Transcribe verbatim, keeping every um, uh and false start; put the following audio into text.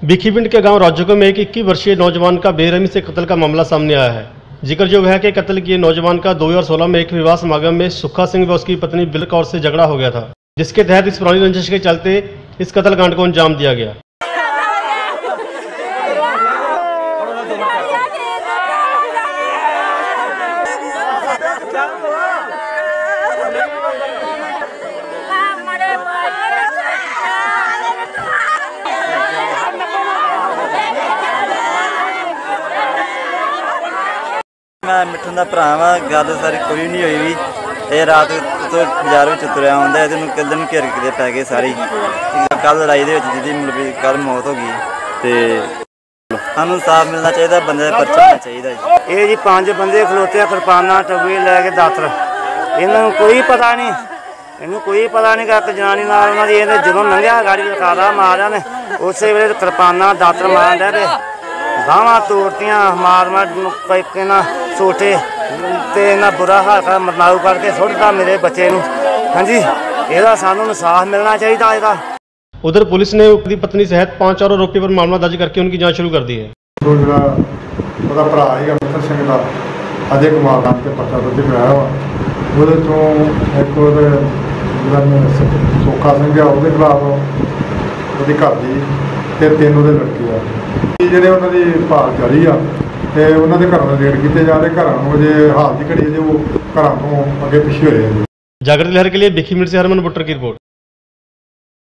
भिखीपिंड के गांव राजोगो में एक इक्कीस वर्षीय नौजवान का बेरहमी से कत्ल का मामला सामने आया है। जिक्रयोग है कि कत्ल किए नौजवान का दो हज़ार सोलह में एक विवाह समागम में सुखा सिंह व उसकी पत्नी बिल कौर से झगड़ा हो गया था, जिसके तहत इस पुरानी रंजिश के चलते इस कत्लकांड को अंजाम दिया गया। मैं मिठन का भरा वा, गल सारी कोई नहीं हुई भी। ये रात तो बाजार में तुरया आंदा कल में घेर के पै गए सारी। कल लड़ाई के जी मतलब कल मौत हो गई तो सानू इंसाफ मिलना चाहिए, बंदे का पर्चा होना चाहिए। ये जी पांच बंदे खलोते किरपाना टबे लैके दातर, इन्हों कोई पता नहीं, इन्हों कोई पता नहीं कि जनानी जो लंघिया गाड़ी लकारा मारिया ने उस वे किरपाना दातर मार रहे बाहवां तोड़तियां मार मार पैके ना सोटे ते ना बुरा हाल कर मरनाऊ करके सुटता मेरे बच्चे नूं। हाँ जी, ਇਹਦਾ ਸਾਨੂੰ इंसाफ मिलना चाहिए ਇਹਦਾ। उधर पुलिस ने उसकी पत्नी सहित पांच और आरोपी पर मामला दर्ज करके उनकी जांच शुरू कर दी है। जो जो भरा है मित्र सिंह का अजय कुमार नाम से पता दर्ज कराया वा, वो एक सोखा सिंह है वो खिलाफ वो घर की ते तीन वो लड़की आ ਜਿਹੜੇ ਉਹਨਾਂ ਦੀ ਭਾਲ ਜਾਰੀ ਆ ਤੇ ਉਹਨਾਂ ਦੇ ਘਰਾਂ ਦੇ ਰੇਡ ਕੀਤੇ ਜਾ ਰਹੇ। ਘਰਾਂ ਨੂੰ ਜੇ ਹਾਲ ਦੀ ਘੜੀ ਜੇ ਉਹ ਘਰਾਂ ਤੋਂ ਅੱਗੇ ਪਿੱਛੇ ਹੋਏ ਆ। जागृति लहर के लिए भिखीपिंड से हरमन बुट्टर की रिपोर्ट।